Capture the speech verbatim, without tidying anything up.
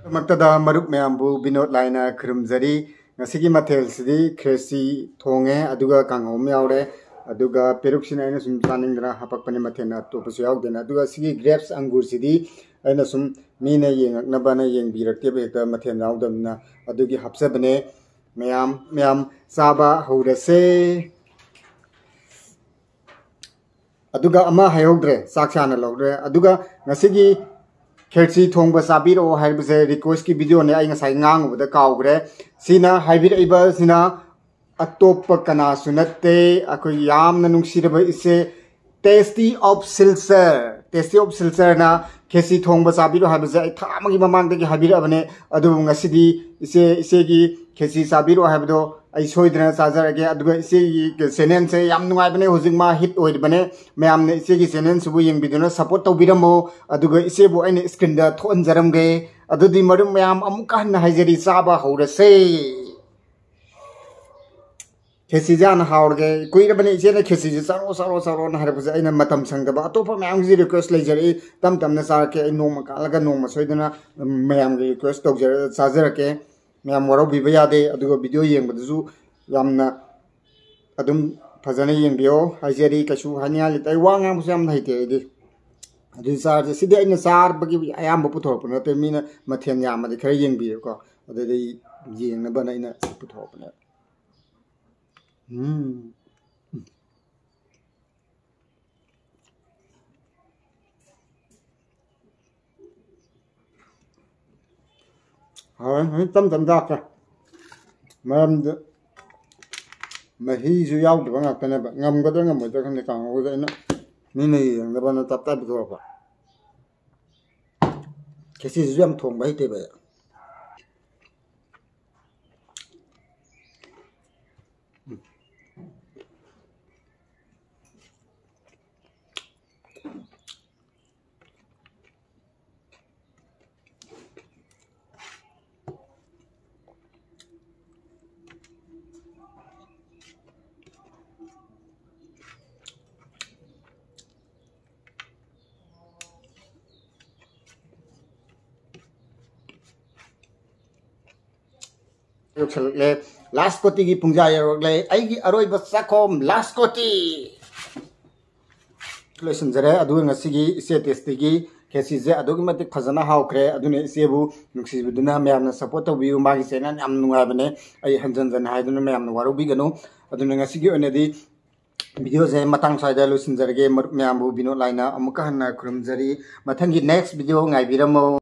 मक्तदा मरुप मैambu बिनोद लाइना खुरुमजरी ngasi mathel sidi khesi thonge aduga kangom yaure aduga peruksina aina sum planindra hapakpani mathena topasu yaudena aduga sigi grapes angur sidi aina sum mine yengakna bana yengbirakte bekta mathen yaudamna adugi hapsabane ma'am ma'am साबा हौरसे अदुगा अमा हायोग्रे साक्षाना लौग्रे अदुगा ngasi खेरसी थोंग चाबीरो है request की video ने गांगबद काउग्रे सिना हाइबिरइबा सिना अतोप कनासु नत्ते अखोय यामना नुंगसिरबा इसे tasty of Silchar tasty of Silchar ना खेसी थोंग चाबीरो हाइबसे थामगी ममांगदगी हाबिरबने अदु ngasidi इसे इसेगी खेसी चाबीरो हाइबदो आई सोइदना चाजरगे अदुगा इसेगी चैनल से याम नुंगाइबने हुजिंगमा हिट ओइबने मैम ने इसेगी चैनल सुबु यंगबिदुना सपोर्ट तौबिरमो अदुगा इसेबु आइने स्क्रीन दा थोनजरमगे अदुदि मरुम मैम अमुका हन हाइजरी चाबा हौरसे खेसी जान हाउरगे कुइरबने इसेने खेसी चारो चारो चारो न हारबजे आइना मतम संगदबा अतोपा मैम जी रिक्वेस्ट लेजरी तम तमने चारके नोमा कालगा नोमा सोइदना मैम गे रिक्वेस्ट तौजर चाजरके मैम वरो बिबा यादे अदुगा वीडियो येंबदजु यामना अदुम फजने येंबियो हाइजरी कछु हानिया लितै वांगा मुस याम हाइते इदि अदु चार सिदे आइना चार बगी आयाम पुथोरप नते मीना मथेन यामदि खरे येंबियो अदुदि येंगना बनाइना पुथोरपने हम्म हाँ तम तम जाके मैम मही जो याद बना करने बा ngam गदर ngam गदर करने का हो जाए ना नहीं नहीं अंदर बना तब तब तो apa कैसी जो हम थोंग भाई ते बा ले लास्ट कोटी की पुंजा ले आईगी अरोई बच्चाकोम लास्ट कोटी लेसन जरे अदु ngasi इसे टेस्टी की खेसी जे अदुगी मते फजना हाउखरे अदुने इसेबु नुक्सिबुदुना मैमना सपोर्ट तौबियु मागी चैनल याम नुंगाबने आई हंजन जन हाइदुना मैमना वारुबिगनु अदुने ngasi की ओनेदी वीडियो जे मतंग साइदा लुसिन जरगे मैमबु बिनो लाइना अमुका हन्ना खुरुमजरी मथंगी नेक्स्ट वीडियो ngaibiramo।